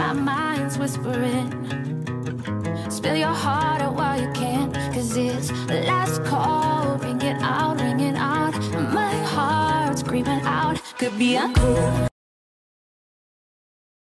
my mind's whispering. Spill your heart out while you can, 'cause it's the last call. Ring it out, ring it out. My heart's screaming out. Could be uncool.